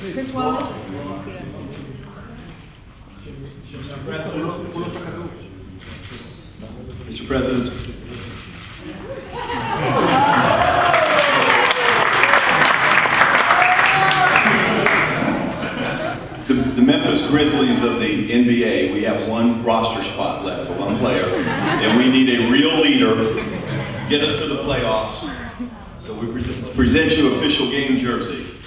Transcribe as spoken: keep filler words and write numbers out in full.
Chris Wallace. Mister President. Mister President. The, the Memphis Grizzlies of the N B A, we have one roster spot left for one player, and we need a real leader to get us to the playoffs. So we present, present you official game jersey.